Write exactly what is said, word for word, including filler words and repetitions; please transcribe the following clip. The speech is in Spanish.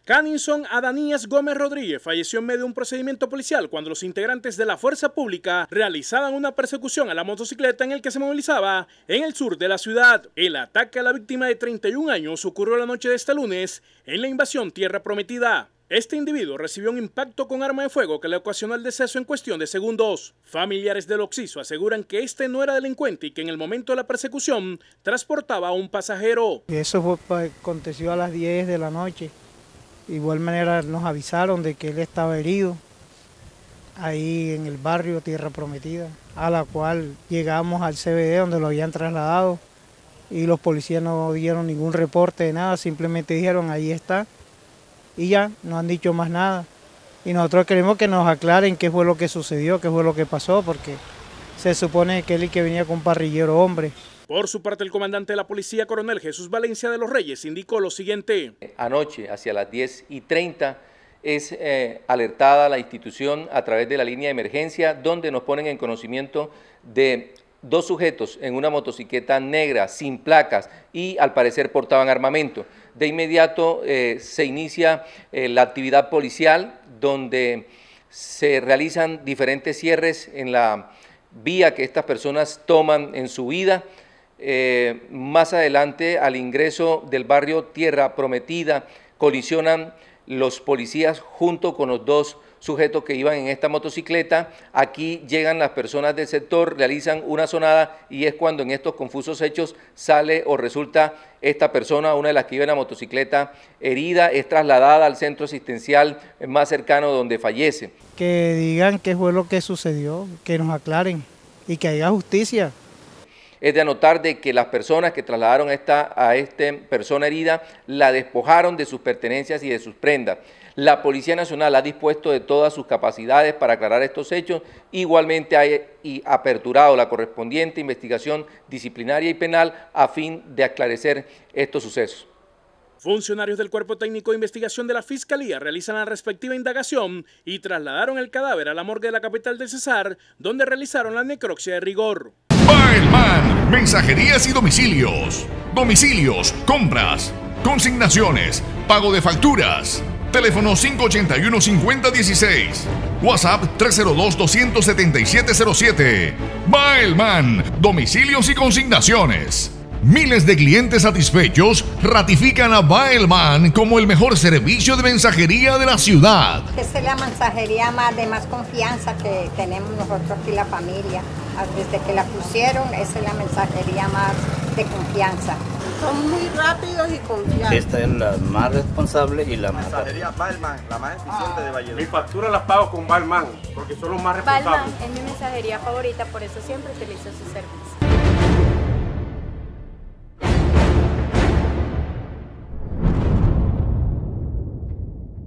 Canison Adanías Gómez Rodríguez falleció en medio de un procedimiento policial cuando los integrantes de la fuerza pública realizaban una persecución a la motocicleta en el que se movilizaba en el sur de la ciudad. El ataque a la víctima de treinta y un años ocurrió la noche de este lunes en la invasión Tierra Prometida. Este individuo recibió un impacto con arma de fuego que le ocasionó el deceso en cuestión de segundos. Familiares del occiso aseguran que este no era delincuente y que en el momento de la persecución transportaba a un pasajero. Eso fue, aconteció a las diez de la noche. De igual manera nos avisaron de que él estaba herido ahí en el barrio Tierra Prometida, a la cual llegamos al C B D donde lo habían trasladado y los policías no dieron ningún reporte de nada, simplemente dijeron ahí está y ya, no han dicho más nada. Y nosotros queremos que nos aclaren qué fue lo que sucedió, qué fue lo que pasó, porque se supone que él y que venía con un parrillero hombre. Por su parte, el comandante de la policía, coronel Jesús Valencia de los Reyes, indicó lo siguiente. Anoche, hacia las diez y treinta, es eh, alertada la institución a través de la línea de emergencia, donde nos ponen en conocimiento de dos sujetos en una motocicleta negra, sin placas, y al parecer portaban armamento. De inmediato eh, se inicia eh, la actividad policial, donde se realizan diferentes cierres en la vía que estas personas toman en su vida. Eh, más adelante, al ingreso del barrio Tierra Prometida, colisionan los policías junto con los dos sujetos que iban en esta motocicleta. Aquí llegan las personas del sector, realizan una sonada y es cuando en estos confusos hechos sale o resulta esta persona, una de las que iba en la motocicleta, herida, es trasladada al centro asistencial más cercano donde fallece. Que digan qué fue lo que sucedió, que nos aclaren y que haya justicia. Es de anotar de que las personas que trasladaron a esta a esta persona herida la despojaron de sus pertenencias y de sus prendas. La Policía Nacional ha dispuesto de todas sus capacidades para aclarar estos hechos, igualmente ha y aperturado la correspondiente investigación disciplinaria y penal a fin de esclarecer estos sucesos. Funcionarios del Cuerpo Técnico de Investigación de la Fiscalía realizan la respectiva indagación y trasladaron el cadáver a la morgue de la capital del Cesar, donde realizaron la necropsia de rigor. Baelman, mensajerías y domicilios. Domicilios, compras, consignaciones, pago de facturas. Teléfono cinco ocho uno, cinco cero uno seis. WhatsApp tres cero dos, dos siete siete cero siete. Baelman, domicilios y consignaciones. Miles de clientes satisfechos ratifican a Baelman como el mejor servicio de mensajería de la ciudad. Esta es la mensajería más de más confianza que tenemos nosotros aquí la familia. Desde que la pusieron, esa es la mensajería más de confianza. Son muy rápidos y confiables. Esta es la más responsable y la más... Mensajería Baelman, la más eficiente ah, de Valledupar. Mi factura la pago con Baelman, porque son los más responsables. Baelman es mi mensajería favorita, por eso siempre utilizo su servicio.